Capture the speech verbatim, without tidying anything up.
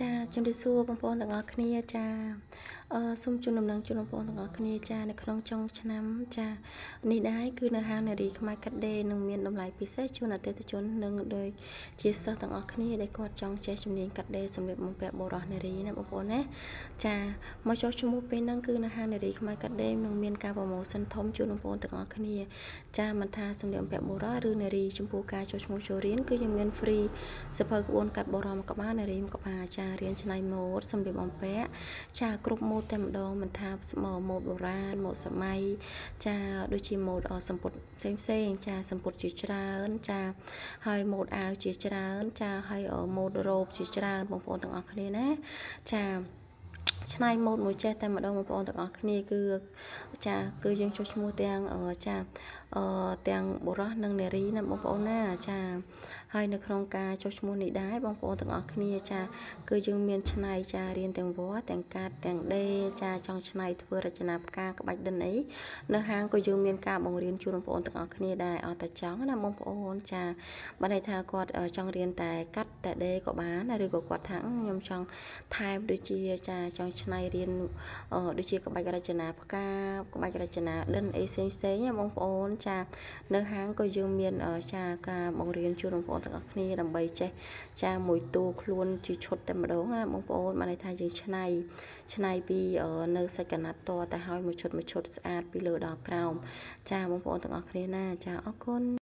cha trong đi xua bông bông tặng ngọc nia cha xung chung nằm nâng chung bông bông tặng ngọc nia chaในក្នុងចុងឆ្នាំចានេះដែរគឺនៅហាងនារីខ្មែរកាត់ដេរនឹងមានតម្លៃពិសេសជូនអតិថិជននឹងដោយជាសិស្សទាំងអស់គ្នាដែលគាត់ចង់ចេះជំនាញកាត់ដេរសម្លៀកបំពាក់បុរសនារីណាបងប្អូនណាចាមកចុះឈ្មោះពេលហ្នឹងគឺនៅហាងនារីខ្មែរកាត់ដេរនឹងមានការប្រម៉ូសិនធំជូនបងប្អូនទាំងអស់គ្នាចាមិនថាសម្លៀកបំពាក់បុរសឬនារីចំពោះការចុះឈ្មោះចូលរៀនគឺយើងមាន free សភៅក្បួនកាត់បុរសមកក្បាលនារីមកក្បាលចារៀនឆ្នៃម៉ូដសម្លៀកបំពាក់ចាគ្រប់ម៉ូដតែម្ដងមិនថាម៉ូដបុរាណម៉ូដសម័យចាដូចជាម៉ូដសម្ពុតផ្សេងផ្សេងចាសម្ពុតជាច្រើនចាហើយម៉ូដអាវជាច្រើនចាហើយម៉ូដរ៉ូបជាច្រើនបងប្អូនទាំងអស់គ្នាណាចាឆ្នៃម៉ូដមួយចេះតែម្ដងបងប្អូនទាំងអស់គ្នាគឺចាគឺយើងចុះឈ្មោះទាំងចាទាំងបុរសនិងនារីណាបងប្អូនណាចាហើយនៅក្នុងការចុះឈ្មោះនេះដែរបងប្អូនទាំងអស់គ្នាចាគឺយើងមានឆ្នៃចារៀនទាំងវត្តទាំងកាត់ទាំងដេរចាចង់ឆ្នៃធ្វើរចនាផ្កាក្បាច់ដិនអីនៅហាងក៏យើងមានការបង្រៀនជូនបងប្អូនទាំងអស់គ្នាដែរអត់តែចង់ណាបងប្អូនចាបើន័យថាគាត់ចង់រៀនតែកាត់តែដេរក៏បានឬក៏គាត់ថាខ្ញុំចង់ថែមដូចជាចាចង់ឆ្នៃរៀនដូចជាក្បាច់រចនាផ្កាក្បាច់រចនាដិនអីផ្សេងផ្សេងបងប្អូនចានៅហាងក៏យើងមានចាការបង្រៀនជូនបងប្អូនទាំងអស់គ្នាដើម្បីចេះចាមួយតួខ្លួនជាឈុតតែម្ដងណាបងប្អូនបានន័យថាយើងឆ្នៃឆ្នៃពីនៅសាច់កណាត់តតែឲ្យមួយឈុតមួយឈុតស្អាតពីលើដល់ក្រោមចាបងប្អូនទាំងអស់គ្នាណាចាអរគុណ